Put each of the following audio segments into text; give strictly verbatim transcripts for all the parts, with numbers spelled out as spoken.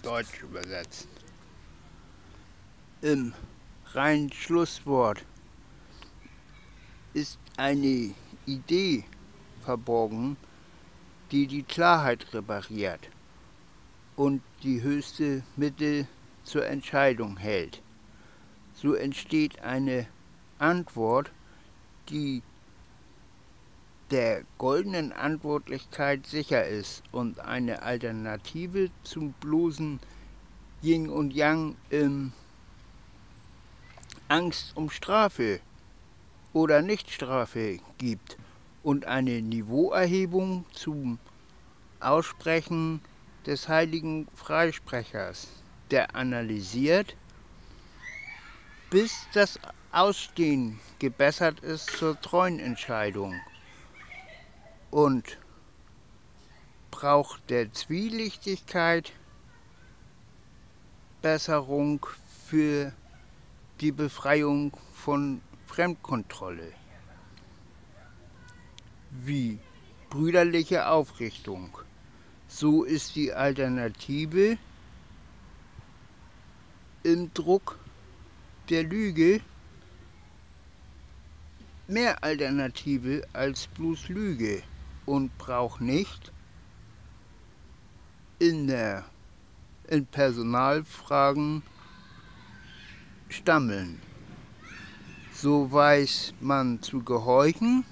Deutsch übersetzen. Im reinen Schlusswort ist eine Idee verborgen, die die Klarheit repariert und die höchste Mittel zur Entscheidung hält. So entsteht eine Antwort, die der goldenen Antwortlichkeit sicher ist und eine Alternative zum bloßen Yin und Yang im Angst um Strafe oder Nichtstrafe gibt und eine Niveauerhebung zum Aussprechen des heiligen Freisprechers, der analysiert, bis das Ausstehen gebessert ist zur treuen Entscheidung und braucht der Zwielichtigkeit Besserung für die Befreiung von Fremdkontrolle, wie brüderliche Aufrichtung. So ist die Alternative im Druck der Lüge mehr Alternative als bloß Lüge und braucht nicht in, der, in Personalfragen stammeln. So weiß man zu gehorchen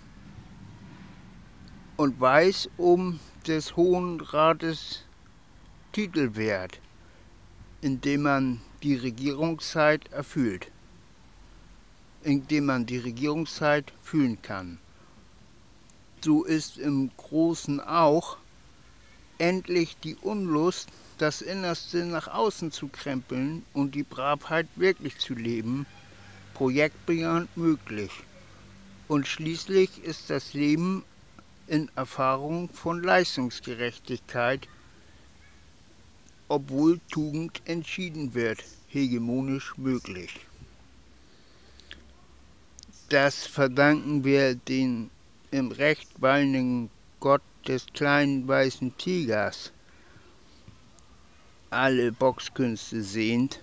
und weiß um des Hohen Rates Titelwert, indem man die Regierungszeit erfüllt, indem man die Regierungszeit fühlen kann. So ist im Großen auch endlich die Unlust, das Innerste nach außen zu krempeln und die Bravheit wirklich zu leben, projektbejahend möglich. Und schließlich ist das Leben in Erfahrung von Leistungsgerechtigkeit, obwohl Tugend entschieden wird, hegemonisch möglich. Das verdanken wir den im Recht wallenden Gott des kleinen weißen Tigers, alle Boxkünste sehend,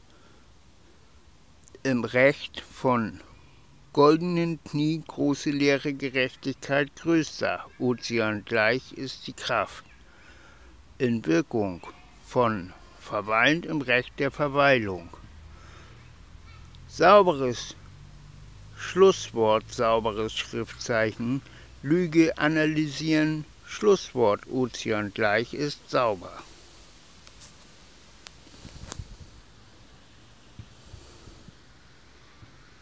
im Recht von goldenen Knie große leere Gerechtigkeit größter, Ozean gleich ist die Kraft, in Wirkung von verweilend im Recht der Verweilung. Sauberes Schlusswort, sauberes Schriftzeichen, Lüge analysieren, Schlusswort, Ozean gleich ist sauber.